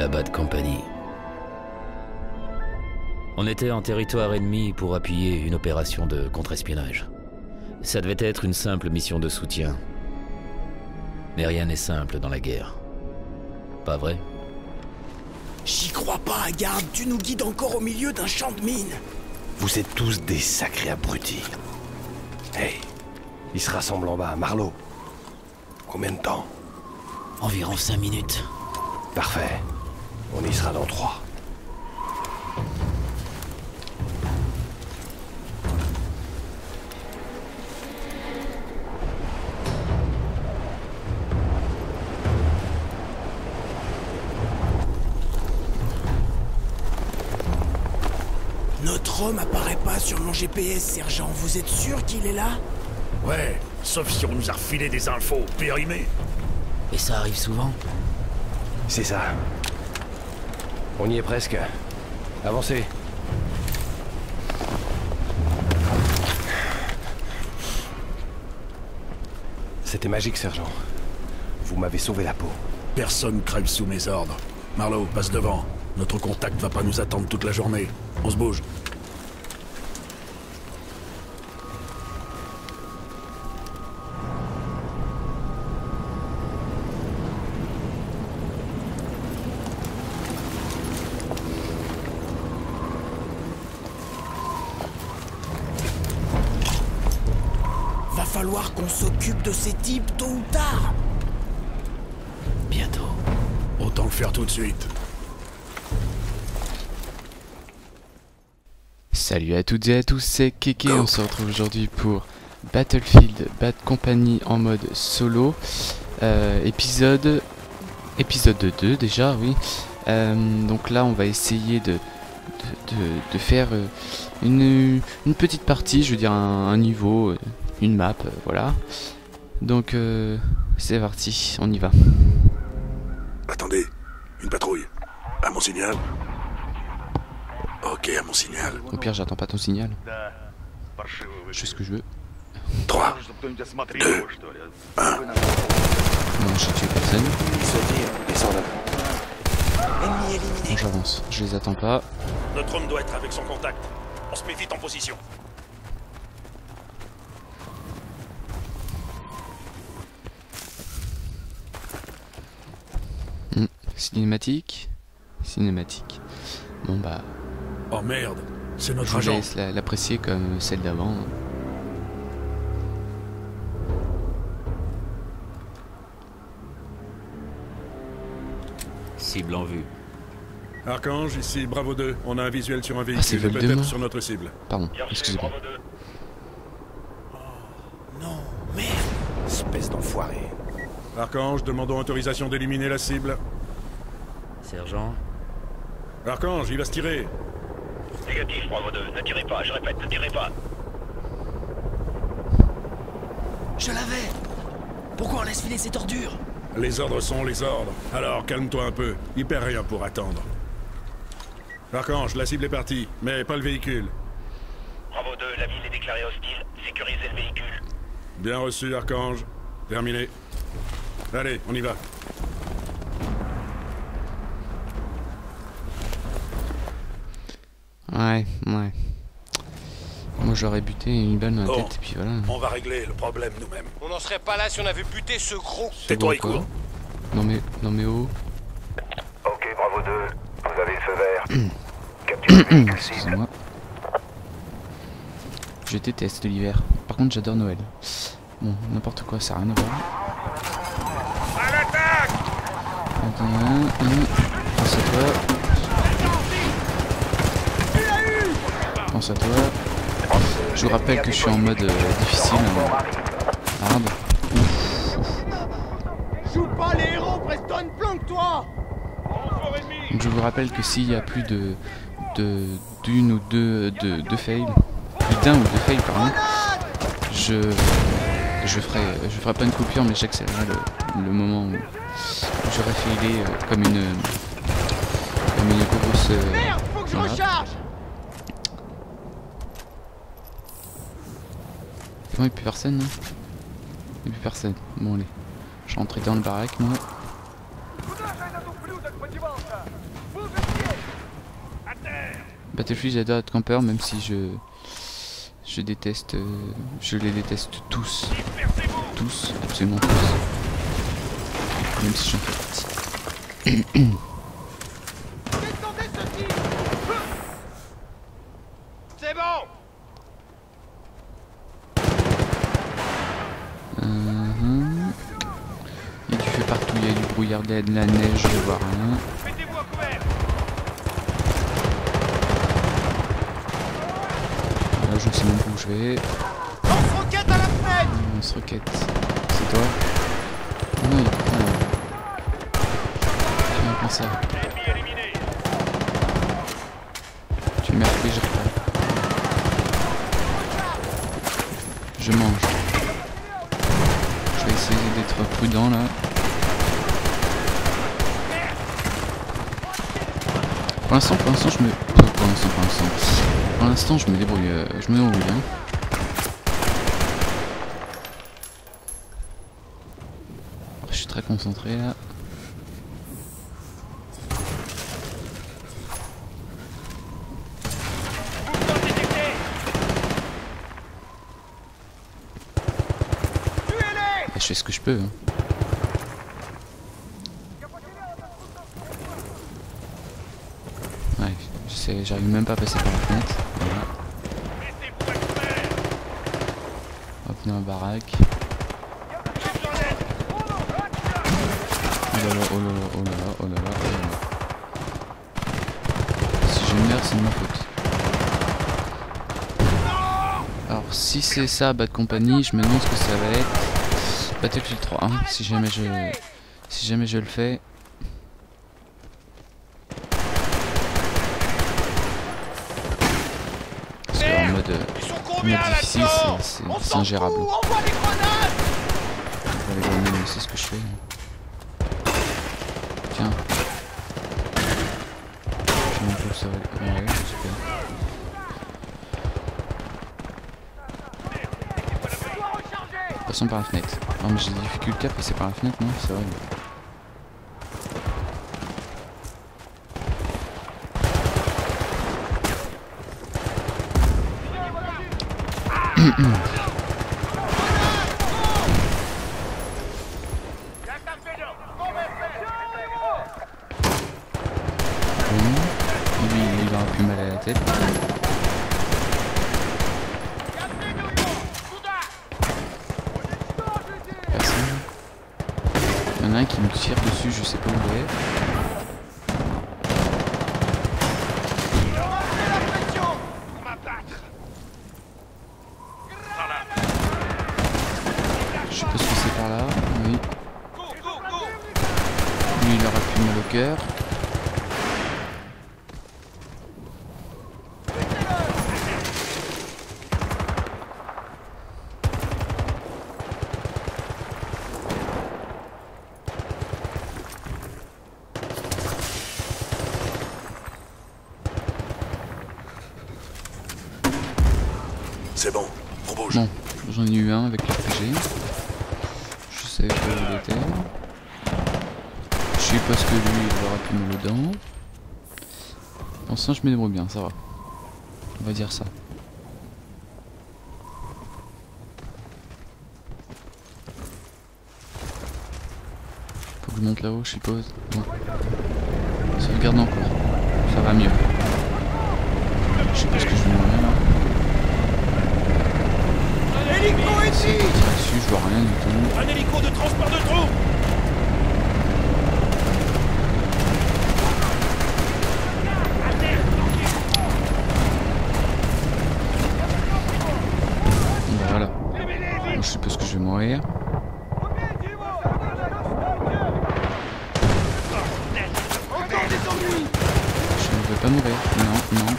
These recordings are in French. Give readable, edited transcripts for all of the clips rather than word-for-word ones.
Bad Company. On était en territoire ennemi pour appuyer une opération de contre-espionnage. Ça devait être une simple mission de soutien. Mais rien n'est simple dans la guerre. Pas vrai? J'y crois pas, garde, tu nous guides encore au milieu d'un champ de mines. Vous êtes tous des sacrés abrutis. Hey, ils se rassemblent en bas, Marlowe. Combien de temps? Environ 5 minutes. Parfait. On y sera dans 3. Notre homme apparaît pas sur mon GPS, sergent. Vous êtes sûr qu'il est là? Ouais, sauf si on nous a refilé des infos périmées. Et ça arrive souvent? C'est ça. On y est presque. Avancez. C'était magique, sergent. Vous m'avez sauvé la peau. Personne crève sous mes ordres. Marlowe, passe devant. Notre contact va pas nous attendre toute la journée. On se bouge. Va falloir qu'on s'occupe de ces types tôt ou tard. Bientôt. Autant le faire tout de suite. Salut à toutes et à tous, c'est Keke, on se retrouve aujourd'hui pour Battlefield Bad Company en mode solo, épisode 2 déjà, oui. Donc là on va essayer de faire une petite partie, je veux dire un niveau, une map, voilà. Donc c'est parti, on y va. Attendez, une patrouille. À mon signal. Ok, à mon signal. Au pire j'attends pas ton signal. Je fais ce que je veux. 3, 2, 1. Non, j'ai tué personne. Ils se tirent, descendent. Ennemi éliminé. Bon, j'avance, je les attends pas. Notre homme doit être avec son contact. On se met vite en position. Cinématique. Bon bah, Oh merde, c'est je notre vous agent. laisse l'apprécier comme celle d'avant. Cible en vue. Archange, ici Bravo 2. On a un visuel sur un c'est véhicule et Voldemort. peut-être sur notre cible. Pardon, excusez-moi. Non, merde. Espèce d'enfoiré. Archange, demandons autorisation d'éliminer la cible. Sergent? Archange, il va se tirer. Négatif, Bravo 2. Ne tirez pas, je répète, ne tirez pas. Je l'avais. Pourquoi on laisse filer cette ordure? Les ordres sont les ordres. Alors, calme-toi un peu. Il perd rien pour attendre. Archange, la cible est partie, mais pas le véhicule. Bravo 2, la ville est déclarée hostile. Sécurisez le véhicule. Bien reçu, Archange. Terminé. Allez, on y va. Ouais. Moi j'aurais buté une balle dans la Bon. tête et puis voilà. On va régler le problème nous-mêmes. On n'en serait pas là si on avait buté ce gros. Tais-toi et quoi. cours. Non mais oh. Ok, Bravo 2. Vous avez le feu vert. Capturez le véhicule cible. Excusez-moi. Je déteste l'hiver. Par contre j'adore Noël. Bon, n'importe quoi, ça n'a rien à voir. À l'attaque! Pense à toi. Pense à toi. Je vous rappelle que je suis en mode difficile. Hard. Joue pas les héros, Preston, planque-toi. Donc je vous rappelle que s'il y a plus d'une ou deux fails, plus d'un ou deux fails pardon, je ferai pas une coupure mais j'accélérerai le moment où j'aurai failé comme une grosse Merde, faut que je voilà. recharge. Non, il n'y a plus personne, non? Il n'y a plus personne. Bon, allez. Je suis rentré dans le baraque, moi. Battlefield, j'adore être campeur, même si je déteste, je les déteste tous. Tous, absolument tous. Même si j'en fais partie. C'est bon. Il y a du feu partout, il y a du brouillard, de la neige, je vois rien. Mettez-vous à couvert. Là, je ne sais même pas où je vais. Lance-roquette à la fenêtre. Lance-roquette. C'est toi? Oh non, il y a pas. Tiens, prends ça. Ennemi éliminé. Tu m'as pris, je reprends. Je mange. Je vais essayer d'être prudent là. Pour l'instant, je me... Pour l'instant, je me débrouille bien. Je suis très concentré là. Mouvement détecté. Tuez-les. Je fais ce que je peux. Hein. Ouais, j'arrive même pas à passer par la fenêtre. Voilà. Mettez-vous à couvert. Hop, dans la baraque. J'ai besoin d'aide. Oh là là, oh là là, oh là là, oh là là, oh là là. Si je meurs, c'est de ma faute. Alors, si c'est ça, Bad Company, je me demande ce que ça va être. Battlefield 3, hein, si jamais je le fais. Parce qu'en mode Ils sont combien difficile, là-dedans? c'est ingérable. On envoie des grenades. Avec la mine, c'est ce que je fais. Tiens. Je sais même pas où ça va. Ouais, super. Passons par la fenêtre. Non mais j'ai des difficultés à passer par la fenêtre, non? C'est vrai. Lui, il aura plus mal à la tête. Personne. Il y en a un qui me tire dessus, je sais pas où il est. Je suppose que c'est par là, oui. Lui, il aura plus mal au cœur. C'est bon, on bouge. Bon, j'en ai eu un avec l'RPG. Je savais pas où il était. Je sais pas ce que lui il aura pu me le dents. Pour l'instant je me débrouille bien, ça va. On va dire ça. Faut que je monte là-haut, je suppose. Bon. Sauvegarde encore. Ça va mieux. Je sais pas ce que je vais mourir là. Hélico ici. Dessus, je vois rien du tout. Un hélico de transport de troupes. Bon, voilà. Bon, je suppose que je vais mourir. Je ne veux pas mourir. Non, non.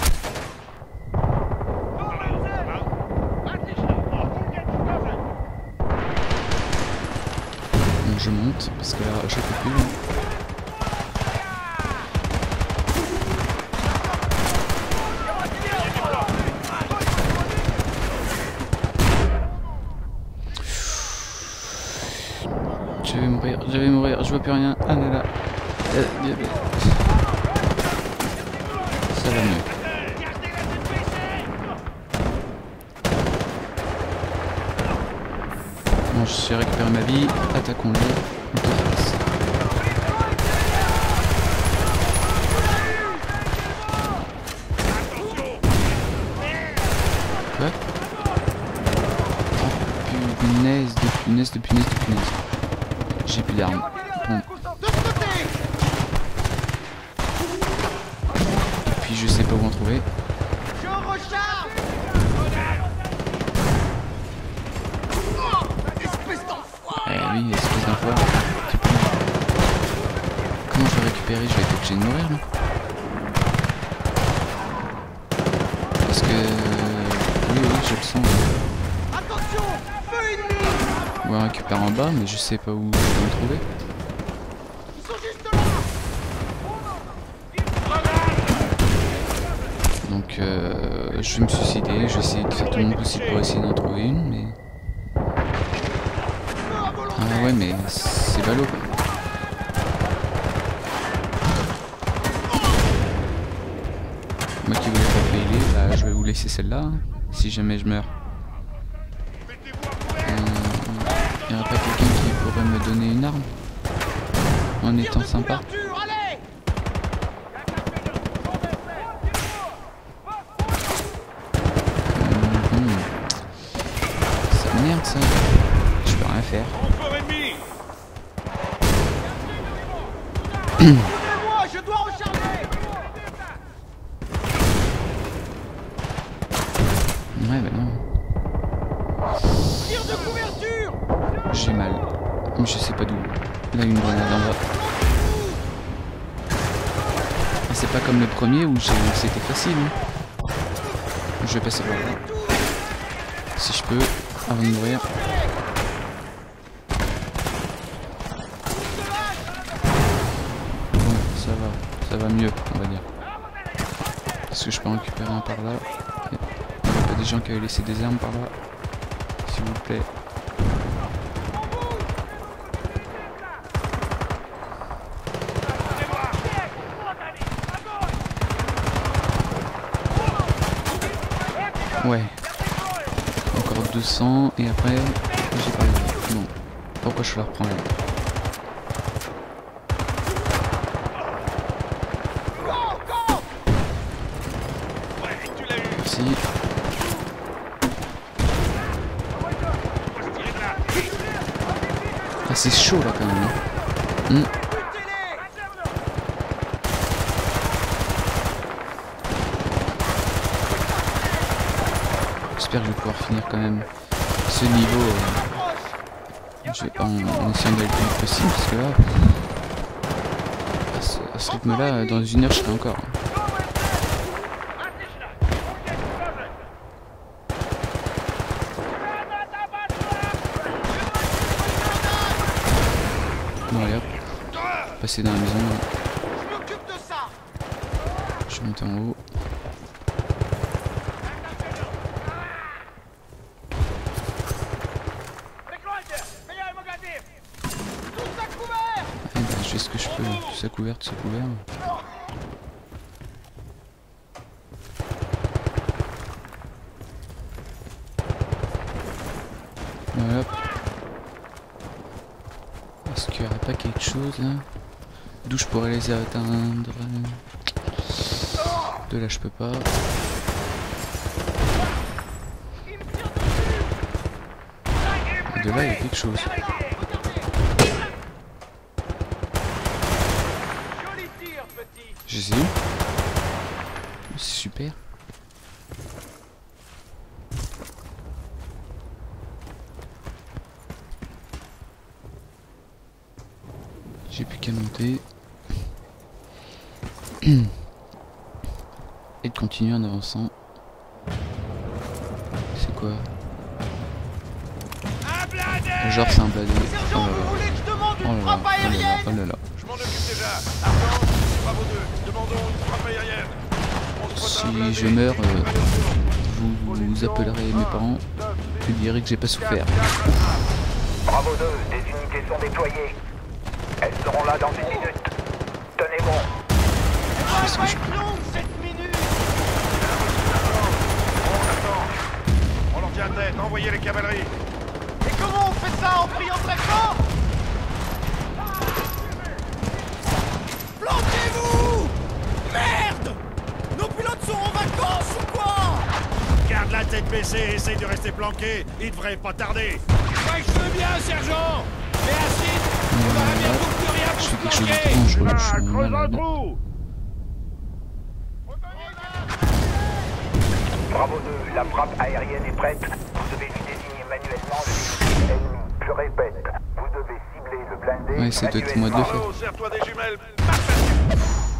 Bon, je monte parce que là, je peux plus. Je vais mourir, je vois plus rien. Ah là là. Ça va mieux. j'ai récupéré ma vie. Attaquons-le. On te fasse. Quoi? Oh punaise de punaise de punaise de punaise. J'ai plus d'armes. Bon. Et puis je sais pas où en trouver. Oui, espèce d'enfoiré. Comment je vais récupérer? Je vais être obligé de mourir là. Parce que... Oui, je le sens. On va récupérer en bas, mais je sais pas où je vais le trouver. Donc je vais me suicider, je vais essayer de faire tout le monde possible pour essayer d'en trouver une, mais... Ah ouais, mais c'est ballot quoi. Moi qui voulais pas failer, bah je vais vous laisser celle-là, si jamais je meurs. Il n'y aurait pas quelqu'un qui pourrait me donner une arme en étant sympa? Ça m'énerve ça. Je peux rien faire. Je dois recharger. Ouais bah non. Tire de couverture. J'ai mal. Mais je sais pas d'où. Là une grenade en bas. C'est pas comme le premier où c'était facile. Hein. Je vais passer par là. Si je peux, avant de mourir. Bon, ça va mieux, on va dire. Est-ce que je peux en récupérer un par là? Il n'y a pas des gens qui avaient laissé des armes par là? S'il vous plaît. Ouais. Encore 200 et après j'ai pas eu. Non. Pourquoi je la reprends là? Merci. Ah c'est chaud là quand même. J'espère que je vais pouvoir finir quand même ce niveau en essayant d'aller le plus vite possible parce que là à ce rythme là dans une heure je serai encore. Bon allez hop, passer dans la maison. Je vais monter en haut. Je fais ce que je peux, tout ça couvert, tout ça couvert. Voilà. Est-ce qu'il n'y aurait pas quelque chose là? D'où je pourrais les atteindre? De là je peux pas. De là il y a quelque chose. Je sais où. C'est super. J'ai plus qu'à monter. Et de continuer en avançant. C'est quoi? Genre c'est un bladé. Oh là là. Oh là là. Oh là là. Oh là là. Je m'en occupe déjà. Bravo 2, demandons une frappe aérienne. Si je meurs, vous appellerez mes parents et direz que j'ai pas souffert. Bravo 2, des unités sont déployées. Elles seront là dans une minute. Tenez bon. Je fais ce que je peux. On leur tient tête, envoyez les cavaleries. Et comment on fait ça en criant très fort. Plantez-vous! Merde! Nos pilotes sont en vacances ou quoi? Garde la tête baissée et essaye de rester planqué. Il devrait pas tarder. Ouais, je veux bien, sergent! Mais Acide, on aurait bientôt plus rien Je pour fais se quelque chose planquer! d'étrange, je suis malade. Bravo 2, la frappe aérienne est prête. Vous devez lui désigner manuellement le véhicule ennemi. Je répète, vous devez cibler le blindé Ouais, c'est peut-être moi de le faire. Bravo, serre-toi des jumelles. Parfait.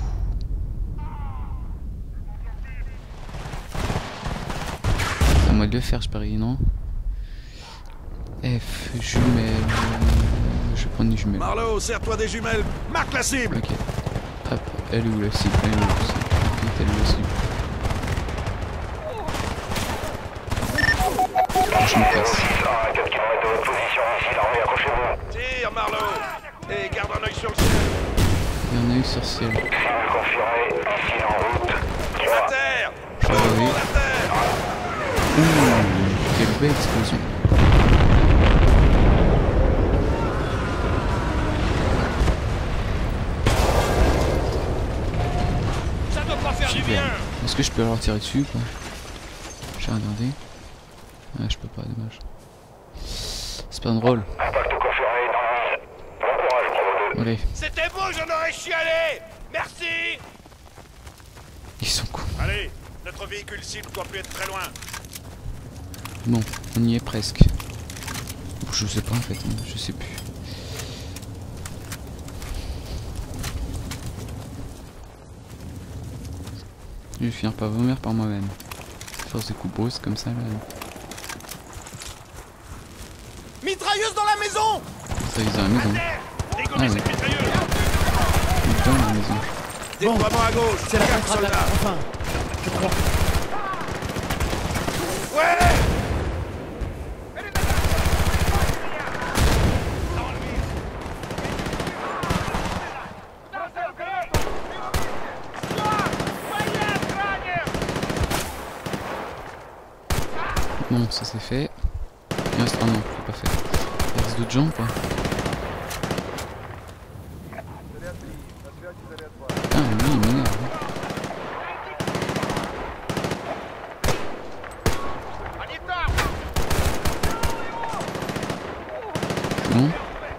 C'est à moi de le faire, je parie, non? F, jumelle. Je prends une jumelle. Marlowe, serre-toi des jumelles. Marque la cible. Ok. Hop, elle est où la cible? Elle est où la cible? Elle est où la cible? Je me casse. À 4 km de votre position, ici l'armée, accrochez-vous. Tire, Marlowe. Et garde un œil sur le ciel. Il y en a eu sur ciel. Cible confirmée, missile en route. À terre. Ah oui. À terre. Ouh, quelle belle explosion. Ça doit pas faire du bien! Super. Est-ce que je peux leur tirer dessus quoi? J'ai regardé. Ah, je peux pas, dommage. C'est pas drôle. Impact confirmé dans la mise. Bon courage, Bravo 2. Allez, C'était beau, j'en aurais chialé! Merci! ils sont cons. Allez, notre véhicule cible doit plus être très loin. Bon, on y est presque. Ou je sais pas en fait, hein, je sais plus. Je vais finir par vomir par moi-même. Force des coups brusques comme ça là. Mitrailleuse dans la maison! Ça ils ont la maison. Dégommez Ah, cette mitrailleuse. Dans la maison. Déploiement à gauche. C'est la 4 contre-attaque, soldats. enfin! Je crois. Ouais. Bon, ça c'est fait. Il reste... Oh non, c'est pas fait. Il reste d'autres gens ou pas? Ah oui, il m'énerve. C'est bon?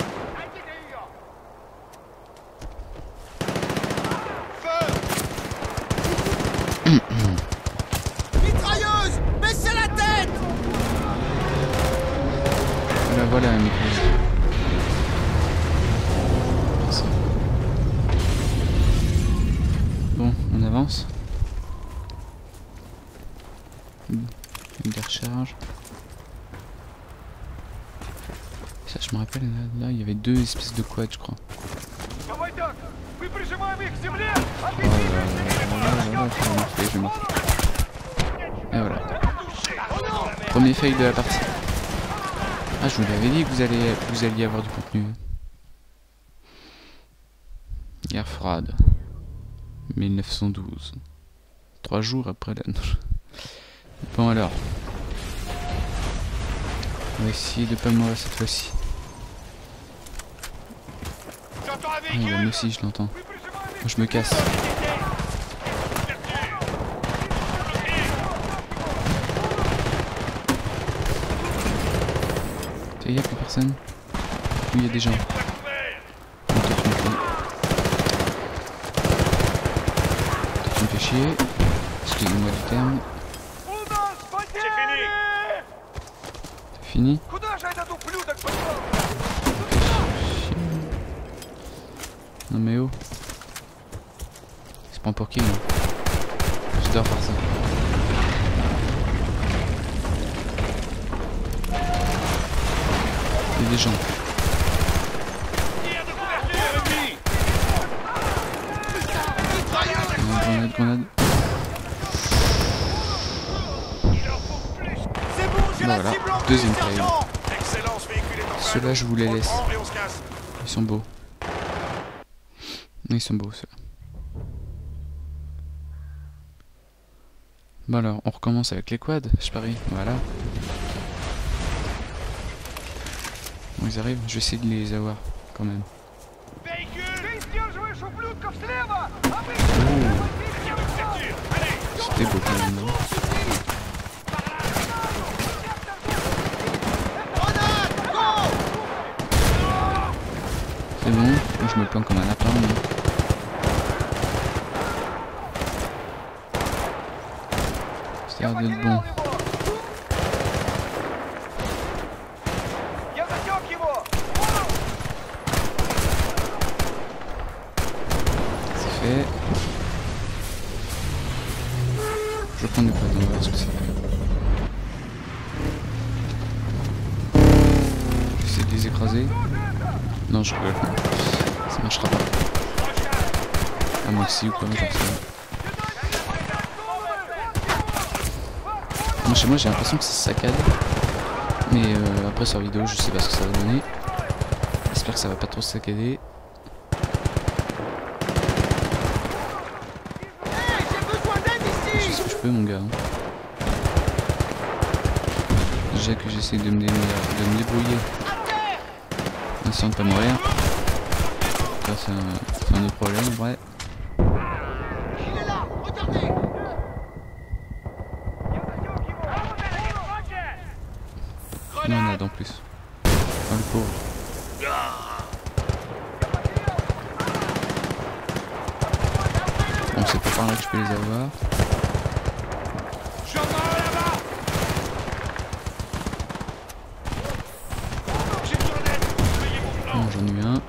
Mitrailleuse! Baissez la tête! Voilà la mitrailleuse. Merci. Bon, on avance. Une des recharges. Ça, je me rappelle, là, il y avait deux espèces de quads, je crois. Oh là là, je vais m'en faire. Et voilà. Premier fail de la partie. Ah, je vous l'avais dit que vous alliez avoir du contenu. Guerre froide. 1912. 3 jours après la... Bon alors. On va essayer de pas mourir cette fois-ci. Ah, moi aussi je l'entends. Moi je me casse. Il n'y a plus personne. Oui, il y a des gens. Toi, tu me fais chier. Excusez-moi du terme. C'est C'est fini? fini. Non mais oh. C'est pas pour qui là. J'adore faire ça. Il y a des gens. Grenade. C'est bon, j'ai la Voilà, cible en vue, deuxième fail. sergent! Excellent, ce véhicule est en feu. Ceux-là je vous les On le laisse. prend et on se casse. Ils sont beaux. Ils sont beaux ceux-là. Bon alors, on recommence avec les quads, je parie. Voilà. Bon, ils arrivent, je vais essayer de les avoir quand même. C'était beau quand même, non? C'est bon, moi je me plains comme un lapin. Mais... ça a l'air d'être bon. C'est fait. Je prends des potes, on va voir ce que ça fait. Je vais essayer de les écraser. Non, je rigole. Ça marchera pas. Ah, moi aussi ou quoi, j'en sais rien. Moi, chez moi, j'ai l'impression que ça saccade. Mais après, sur vidéo, je sais pas ce que ça va donner. J'espère que ça va pas trop saccader. Je sais ce que je peux, mon gars. Déjà que j'essaie de me débrouiller. Essayant de pas mourir. Ça, c'est un autre problème, ouais. Il y en a en plus. Oh, le pauvre. Bon, c'est pas par là que je peux les avoir. Non, j'en ai eu un.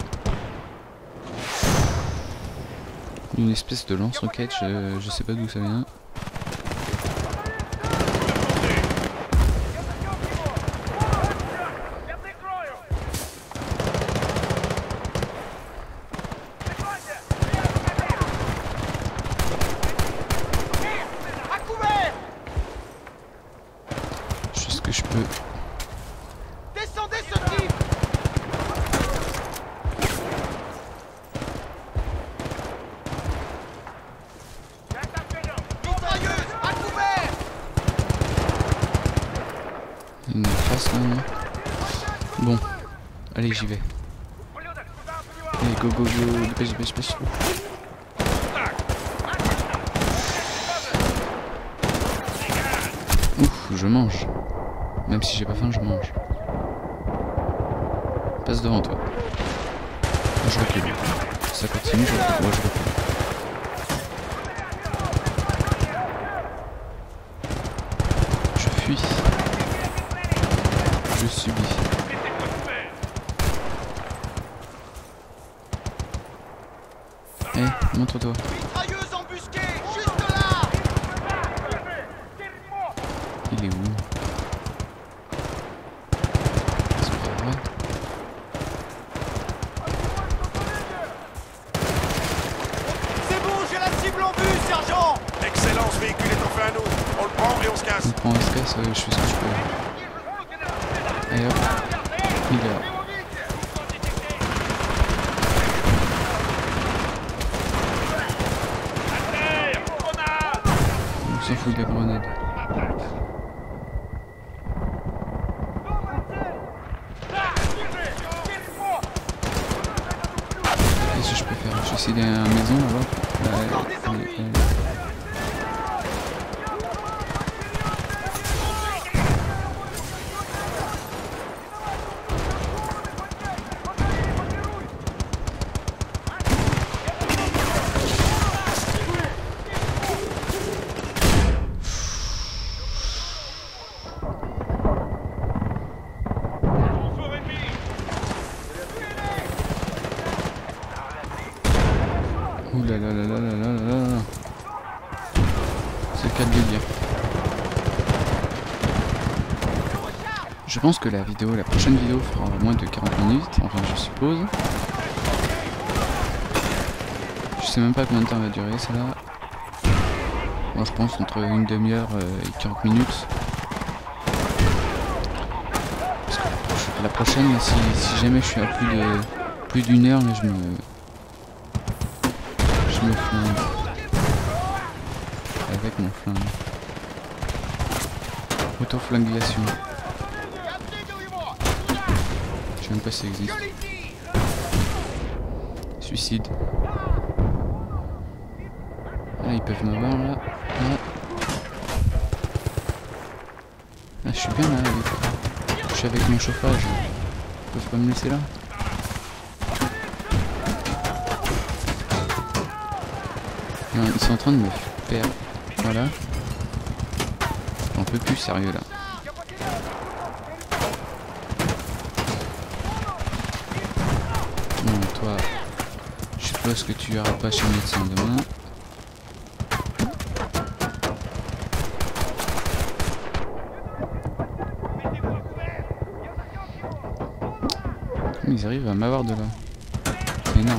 Une espèce de lance-roquette, je sais pas d'où ça vient. Je sais ce que je peux. Descendez ce type. Mitrailleuse, à couvert. Il y en a une face là, non? Bon, allez, j'y vais. Allez, go, go, go, dépêche, dépêche, dépêche. Ouf, je mange. Même si j'ai pas faim, je mange. Passe devant toi. Je recule. Ça continue, je recule. Ouais, je recule. Je fuis. Je subis. Eh, montre-toi. Mitrailleuse embusquée, juste là. Il est où? C'est pas vrai. C'est bon, j'ai la cible en vue, sergent. Excellent, ce véhicule est enfin à nous. On le prend et on se casse. On prend, on se casse, je fais ce que je peux. Allez hop. Il est là. On s'en fout de la grenade. Qu'est-ce que je peux faire? Je vais essayer d'aller à la maison là-bas. Ouh là là là là là là là là. C'est le cas de le dire. Je pense que la prochaine vidéo fera moins de 40 minutes, enfin je suppose. Je sais même pas combien de temps va durer celle-là. Moi je pense entre une demi-heure et 40 minutes. Parce que la prochaine, si jamais je suis à plus d'une heure, là, je me flingue. Avec mon flingue. Auto-flingulation. Je même pas si ça existe. Suicide. Ah, ils peuvent me voir là. Là. Ah, je suis bien là. Je suis avec mon chauffage. Ils peuvent pas me laisser là. Non, ils sont en train de me faire. Voilà. J'en peux plus, sérieux là. Non, toi, je suppose que tu iras pas chez le médecin demain. Ils arrivent à m'avoir de là. C'est énorme.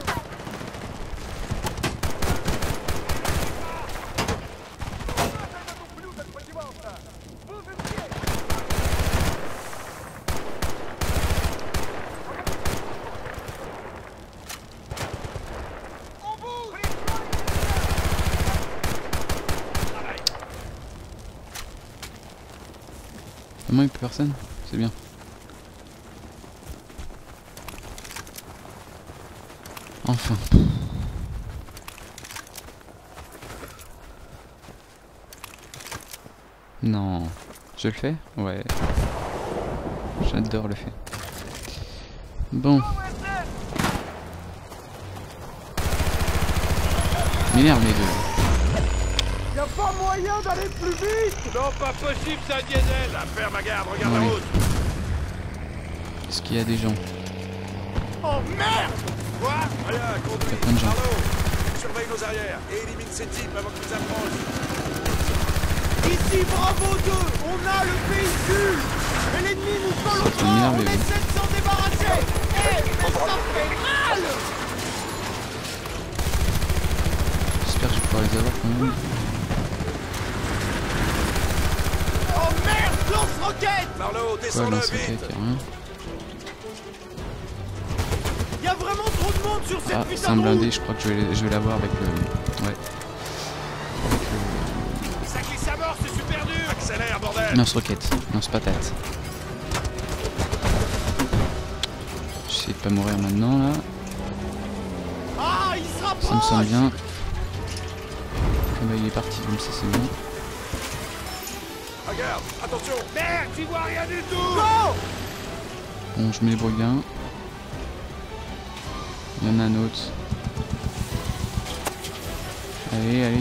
Comment il peut personne? C'est bien. Enfin. Non. Je le fais? Ouais. J'adore le faire. Bon. M'énerve les deux. Y'a pas moyen d'aller plus vite! Non, pas possible, c'est un diesel. La ferme à garde, regarde la Ouais. route. Est-ce qu'il y a des gens? Oh merde! Quoi? Rien, Il y a conduis. plein de gens. Marlowe, surveille nos arrières et élimine ces types avant qu'ils approchent. Ici Bravo 2, on a le véhicule! Et l'ennemi nous colle au Ça train, m'énerve, on les gars. essaie de s'en débarrasser! Eh, mais ça fait mal! J'espère que je vais pouvoir les avoir quand même. Oh merde, lance-roquette! Marlowe, Quoi, descends-le lance-roquette, vite. y'a rien. Y'a vraiment trop de monde sur cette Ah, putain c'est un de blindé, route! je crois que je vais l'avoir avec le... Ouais. Ça glisse à mort, c'est super dur. Accélère, bordel. Lance-roquette, lance-patate. J'essaie de pas mourir maintenant là. Ah, il se Ça me rapproche! semble bien. Ah bah il est parti, comme ça c'est bon. Regarde, attention. Merde, tu vois rien du tout. Go! Bon, je me débrouille bien. Il y en a un autre. Allez, allez.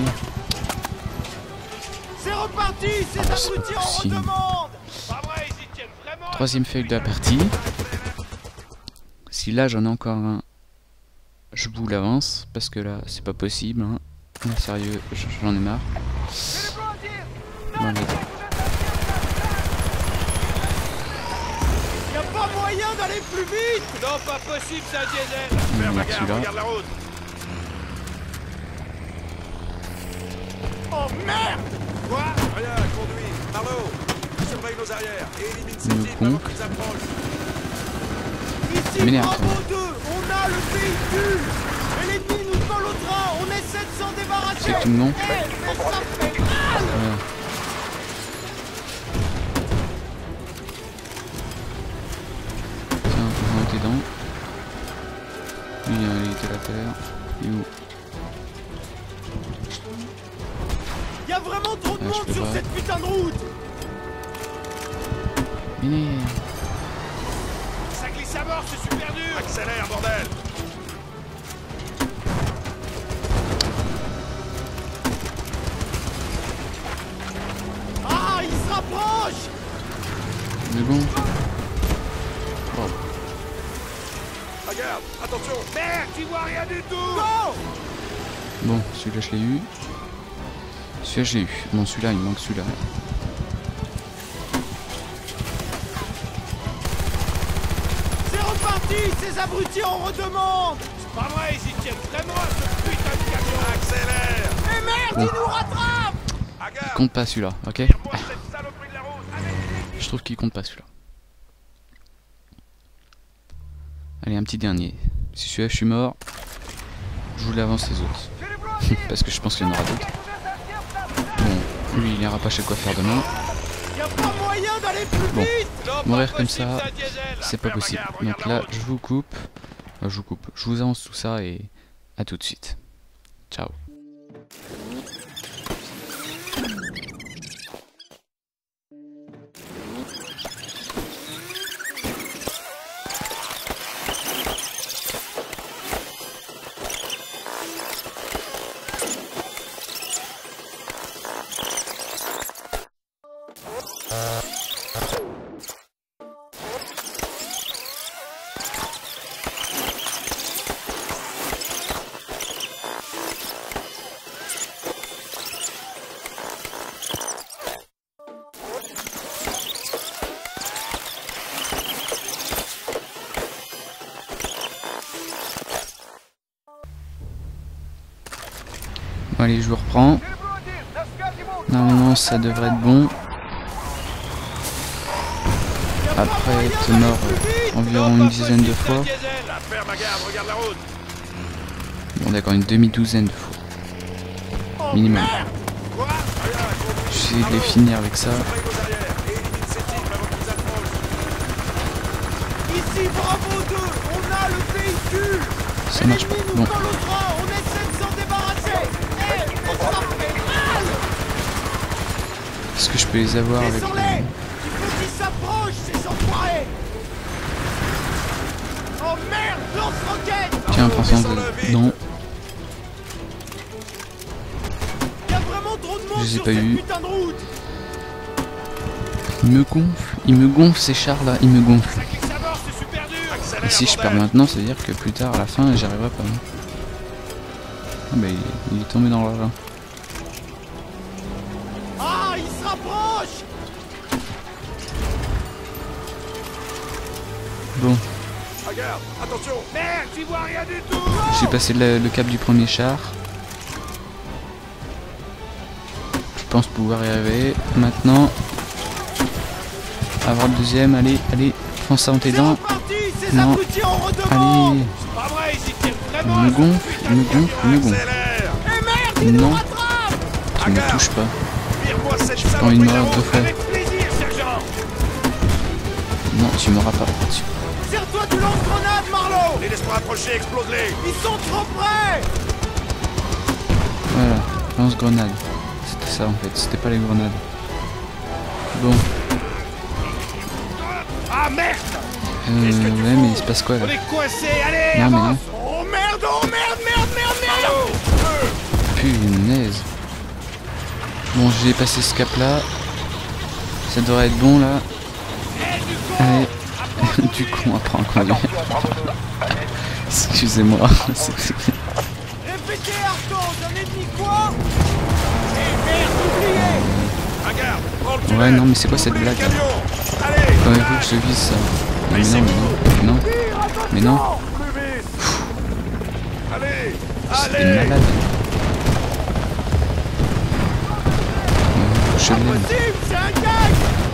C'est reparti! Ces Ah, c'est abrutis pas en possible. redemandent! Pas vrai, ils y tiennent vraiment. Troisième fail de la partie. Si là j'en ai encore un, je vous l'avance. Parce que là c'est pas possible. Hein. Là, sérieux, j'en ai marre. Bon, allez. Y'a pas moyen d'aller plus vite! Non, pas possible, c'est un diesel. Ferme à garde, celui-là. regarde la route. Oh merde! Quoi? Rien, conduis. Marlowe, surveille nos arrières et élimine ces Le types con. avant qu'ils approchent. Ici M'énerve, Bravo 2, on a le véhicule! Et l'ennemi nous colle au train, on essaie de s'en débarrasser! C'est tout le nom. Eh, mais ça fait mal! Voilà. Tiens, on était dedans. Lui, il était là tout à l'heure. Il est où? Y'a vraiment trop de Ah, je monde peux sur pas. cette putain de route! Merde. Ça glisse à mort, c'est super dur. Accélère, bordel. Ah, il se rapproche! Mais bon. Oh. Regarde, attention. Merde, tu vois rien du tout. Go! Bon, celui-là je l'ai eu. Celui-là je l'ai eu. Bon, celui-là il manque celui-là. C'est reparti! Ces abrutis en redemandent! C'est pas vrai, ils y tiennent vraiment à ce putain de camion. Accélère. Mais merde, il nous rattrape! Il Regarde. compte pas celui-là, ok? Tire-moi cette saloperie de la route. Allez. Je trouve qu'il compte pas celui-là. Allez, un petit dernier. Si celui-là je suis mort, je vous l'avance les autres. Parce que je pense qu'il y en aura d'autres. Bon, lui il ira pas chez le coiffeur demain. Y'a pas moyen moyen d'aller plus Bon, vite. mourir comme ça, c'est pas possible. Donc là, je vous coupe. Je vous avance tout ça et à tout de suite. Ciao. Bon, allez, je vous reprends. Normalement, ça devrait être bon. Après être mort environ une dizaine de fois. Bon, d'accord, une demi-douzaine de fois. Minimum. J'essaie de les finir avec ça. Ici, bravo 2, on a le véhicule. Ça marche pas. Bon. On essaie de s'en débarrasser. Est-ce que je peux les avoir avec... Il faut qu'ils s'approchent, ces enfoirés. Oh merde, lance-roquette. Tiens, prends ça de... Non. Il y a vraiment trop de monde Je les ai sur pas cette eu. putain de route. Il me gonfle ces chars là, il me gonfle. Et si je perds maintenant, ça veut dire que plus tard, à la fin, j'y arriverai pas. Ah bah il est tombé dans le ravin. Ah, il se rapproche. Bon, Regarde, attention. Merde, j'y vois rien du tout. j'ai passé le cap du premier char. Je pense pouvoir y arriver. Maintenant, avoir le deuxième, allez, fonce ça dans tes C'est dents. reparti, ces Non. abrutis en redemande. Allez, C'est pas vrai, ils y tiennent il vraiment. me gonfle, il me gonfle, il me gonfle. Accélère. Eh merde, il nous Non, rattrape. tu me touches pas. Vire-moi cette J'ai pas envie de saloperie mourir de deux route. fois. Avec plaisir, sergent. Non, tu m'auras pas. Serre-toi du lance-grenade, Marlowe. Les laisse-moi approcher, explose-les. Ils sont trop près. Voilà, lance-grenade. C'était ça en fait, c'était pas les grenades. Bon, Ah merde. ouais, mais il se passe quoi là? On est coincés, allez, Non, mais avance. non. Oh merde, oh merde, merde, merde, merde. Punaise. Bon, j'ai passé ce cap là. Ça devrait être bon là. Allez. Du con, apprends à conduire. Excusez-moi. Répétez, Arthos, un ennemi quoi? Eh merde, oubliez. Regarde, prends le tunnel. Ouais, non, mais c'est quoi cette Oublie le blague là? camion. Allez. Quand il faut que je vise ça. Non, mais non, mais non. Plus vite. Allez, C'est allez. malade. Je l'aime. Impossible, c'est un gag.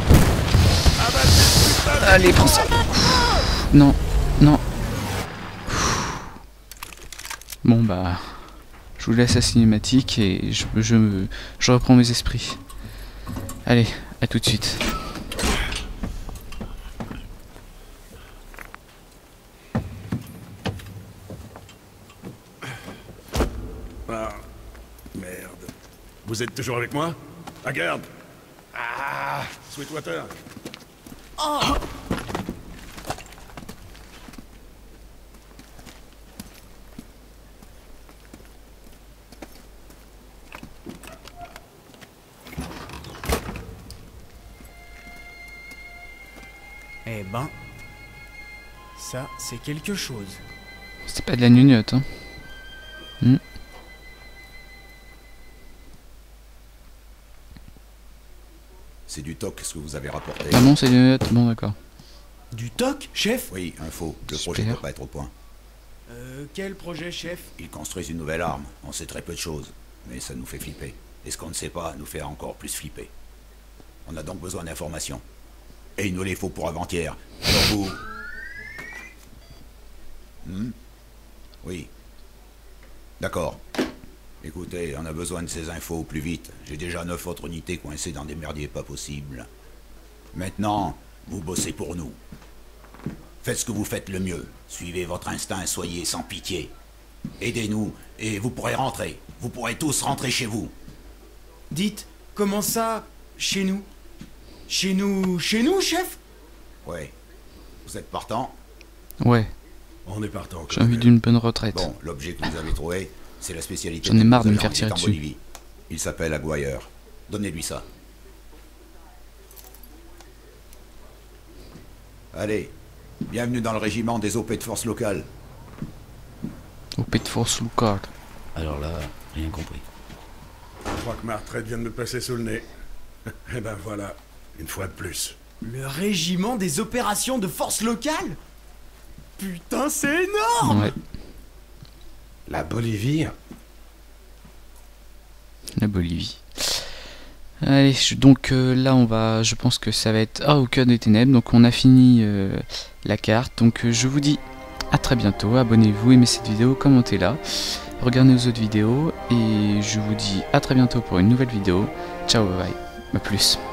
Allez, prends ça. Non, non. Bon bah, je vous laisse la cinématique et je reprends mes esprits. Allez, à tout de suite. Ah, merde. Vous êtes toujours avec moi? Ah, garde. Ah, Sweetwater. Eh ben, ça, c'est quelque chose. C'était pas de la gnognotte, hein. C'est du TOC, ce que vous avez rapporté. Ah bon, c'est de la gnognotte. Bon, d'accord. Du TOC, chef? Oui, info. Le Super. projet ne peut pas être au point. Quel projet, chef? Ils construisent une nouvelle arme. On sait très peu de choses. Mais ça nous fait flipper. Et ce qu'on ne sait pas nous fait encore plus flipper. On a donc besoin d'informations. Et il nous les faut pour avant-hier. Alors vous... Oui. D'accord. Écoutez, on a besoin de ces infos au plus vite. J'ai déjà 9 autres unités coincées dans des merdiers pas possibles. Maintenant, vous bossez pour nous. Faites ce que vous faites le mieux. Suivez votre instinct et soyez sans pitié. Aidez-nous et vous pourrez rentrer. Vous pourrez tous rentrer chez vous. Dites, comment ça, chez nous? Chez nous, chef? Ouais. Vous êtes partant? Ouais, On est partant. j'ai envie d'une bonne retraite. Bon, l'objet que vous avez trouvé, c'est la spécialité. J'en ai marre de me nos faire agents, tirer il est en dessus. Bolivie. Il s'appelle Aguirre. Donnez-lui ça. Allez, bienvenue dans le régiment des OP de force locale. Au Pet Force Lookout. Alors là, rien compris. Je crois que ma retraite vient de me passer sous le nez. Eh ben voilà, une fois de plus. Le régiment des opérations de force locale? Putain, c'est énorme! Ouais, La Bolivie? la Bolivie. Allez, donc là on va, je pense que ça va être au cœur des ténèbres. Donc on a fini la carte. Donc je vous dis à très bientôt. Abonnez-vous, aimez cette vidéo, commentez-la, regardez nos autres vidéos et je vous dis à très bientôt pour une nouvelle vidéo. Ciao, bye, à plus.